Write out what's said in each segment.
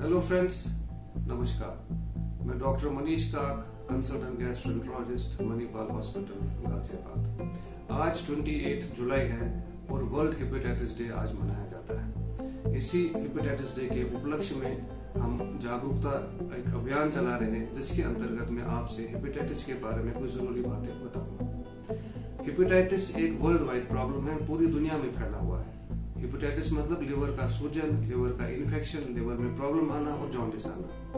Hello friends, नमस्कार। मैं doctor Manish Kak, consultant gastroenterologist, Manipal hospital Ghaziabad. आज 28 जुलाई है और वर्ल्ड हेपेटाइटिस डे आज मनाया जाता है। इसी हेपेटाइटिस डे के उपलक्ष्य में हम जागरूकता एक अभियान चला रहे हैं, जिसके अंतर्गत मैं आपसे हेपेटाइटिस के बारे में कुछ जरूरी बातें बताऊंगा। हेपेटाइटिस एक वर्ल्ड वाइड प्रॉब्लम है, पूरी दुनिया में फैला हुआ है। हेपेटाइटिस मतलब लिवर का सूजन, लिवर का इन्फेक्शन, लिवर में प्रॉब्लम आना और जॉन्डिस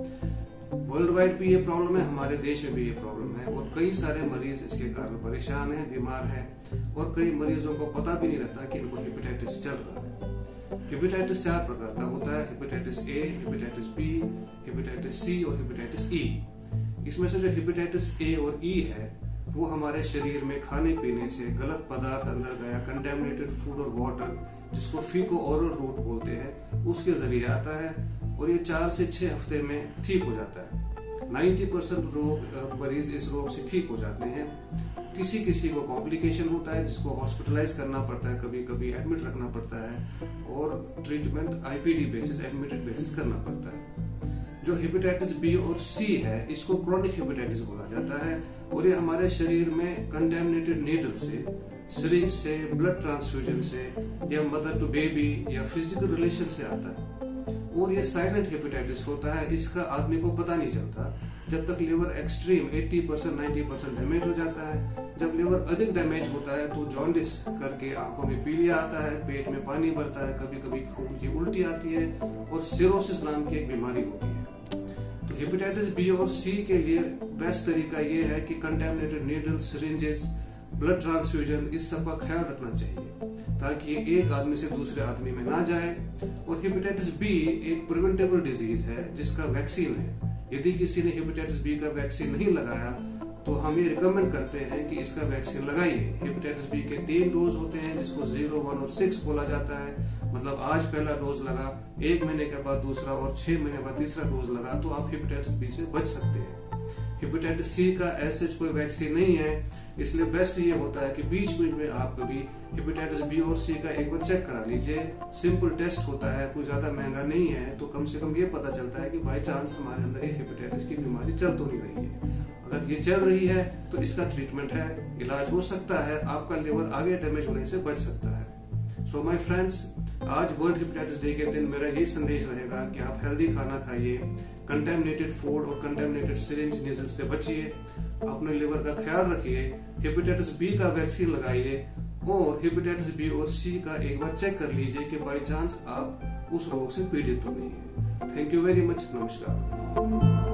आना। वर्ल्ड वाइड भी ये प्रॉब्लम है, हमारे देश में भी ये प्रॉब्लम है और कई सारे मरीज इसके कारण परेशान हैं, बीमार हैं और कई मरीजों को पता भी नहीं रहता कि इनको हेपेटाइटिस चल रहा है। हेपेटाइटिस 4 प्रकार का होता है: hepatitis A, hepatitis B, hepatitis C और हेपेटाइटिस ई। इसमें से जो हेपेटाइटिस ए और ई है वो हमारे शरीर में खाने पीने से गलत पदार्थ अंदर गया, कंटेमिनेटेड फूड और वाटर, जिसको फीको ओरल रूट बोलते हैं, उसके जरिए आता है और ये 4 से 6 हफ्ते में ठीक हो जाता है। 90% मरीज इस रोग से ठीक हो जाते हैं। किसी किसी को कॉम्प्लिकेशन होता है, जिसको हॉस्पिटलाइज करना पड़ता है, कभी कभी एडमिट रखना पड़ता है और treatment IPD basis, admitted basis करना पड़ता है। जो हेपेटाइटिस बी और सी है, इसको क्रोनिक हेपेटाइटिस बोला जाता है और ये हमारे शरीर में कंटेमिनेटेड नीडल से, सिरिंज से, ब्लड ट्रांसफ्यूजन से या मदर टू बेबी या फिजिकल रिलेशन से आता है। और ये साइलेंट हेपेटाइटिस होता है, इसका आदमी को पता नहीं चलता जब तक लिवर एक्सट्रीम 80% 90% डैमेज हो जाता है। जब लिवर अधिक डैमेज होता है तो जॉन्डिस करके आंखों में पीलिया आता है, पेट में पानी भरता है, कभी कभी खून की उल्टी आती है और सिरोसिस नाम की एक बीमारी होती है। तो हेपेटाइटिस बी और सी के लिए बेस्ट तरीका ये है कि contaminated needle, syringes, blood transfusion, इस सब का ख्याल रखना चाहिए ताकि ये एक आदमी से दूसरे आदमी में ना जाए। और हेपेटाइटिस बी एक प्रिवेंटेबल डिजीज है जिसका वैक्सीन है। यदि किसी ने हेपेटाइटिस बी का वैक्सीन नहीं लगाया तो हम ये रिकमेंड करते हैं कि इसका वैक्सीन लगाइए। हेपेटाइटिस बी के 3 डोज होते हैं, जिसको 0, 1 और 6 बोला जाता है। मतलब आज पहला डोज लगा, 1 महीने के बाद दूसरा और 6 महीने बाद तीसरा डोज लगा तो आप हेपेटाइटिस बी से बच सकते हैं। हेपेटाइटिस सी का ऐसे कोई वैक्सीन नहीं है, इसलिए बेस्ट ये होता है कि बीच बीच में आप कभी हेपेटाइटिस बी और सी का एक बार चेक करा लीजिए। सिंपल टेस्ट होता है, कोई ज्यादा महंगा नहीं है, तो कम से कम ये पता चलता है कि बाई चांस हमारे अंदर ये हेपेटाइटिस की बीमारी चल तो नहीं रही है। अगर ये चल रही है तो इसका ट्रीटमेंट है, इलाज हो सकता है, आपका लिवर आगे डैमेज होने से बच सकता है। सो माय फ्रेंड्स, आज वर्ल्ड हेपेटाइटिस डे के दिन मेरा यही संदेश रहेगा कि आप हेल्दी खाना खाइए, कंटेमिनेटेड फूड और कंटेमिनेटेड सिरिंज नीडल से बचिए, अपने लिवर का ख्याल रखिए, हेपेटाइटिस बी का वैक्सीन लगाइए और हेपेटाइटिस बी और सी का एक बार चेक कर लीजिए कि बाई चांस आप उस रोग से पीड़ित तो नहीं है। Thank you very much. नमस्कार।